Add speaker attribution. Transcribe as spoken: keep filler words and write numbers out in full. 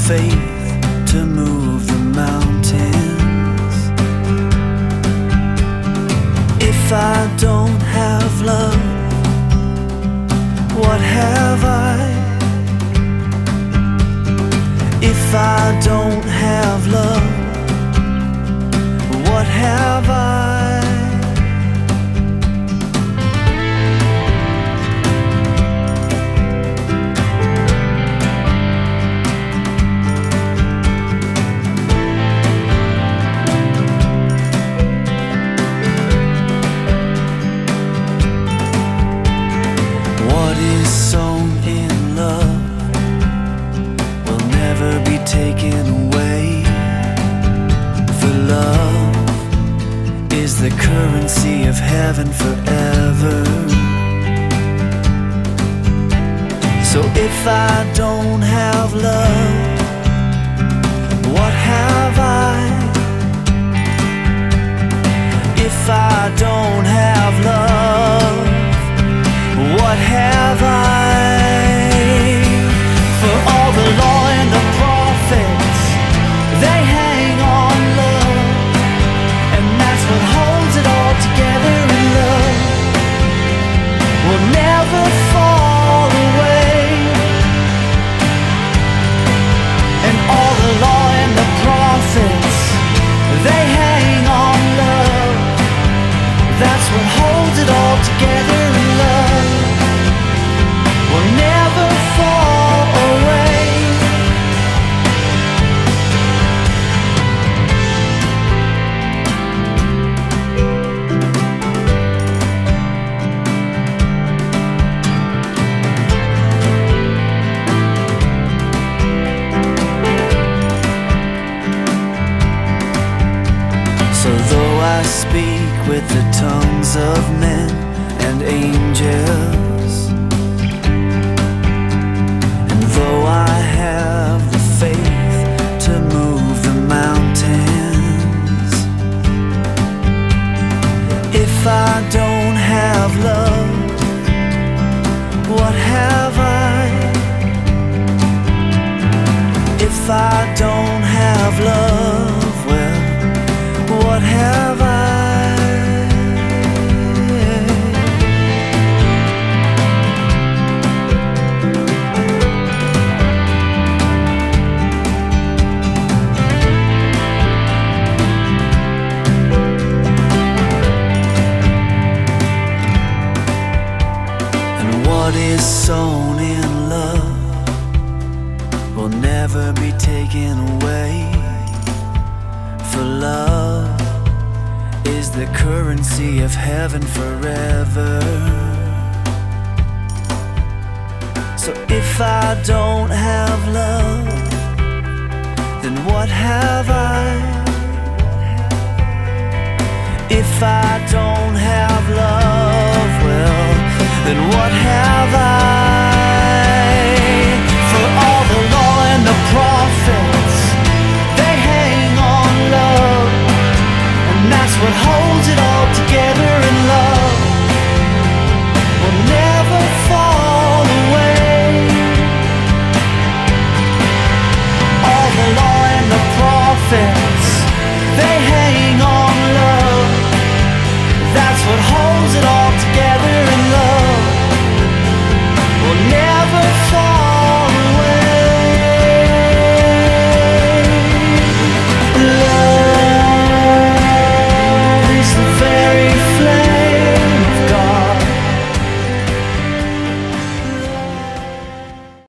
Speaker 1: faith to move the mountains. If I don't have love, what have I? If I don't have love, what have I? What is sown in love will never be taken away. For love is the currency of heaven forever. So if I don't have love, what have I? If I don't have love, what have I? For all the law and the prophets, they hang on love, and that's what holds it all together. In love will never fall away. And all the law and the prophets, they hang on love, that's what holds it all together. In love will never fall away. So though I speak with the tongues of men and angels, and though I have the faith to move the mountains, if I don't have love, what have I? If I don't have love, well, what have I? What is sown in love will never be taken away. For love is the currency of heaven forever. So if I don't have love, then what have I? If I don't have love, well, then what have I? For all the law and the prophets, they hang on love, and that's what holds it all together. In love will never fall away. All the law and the prophets, they hang on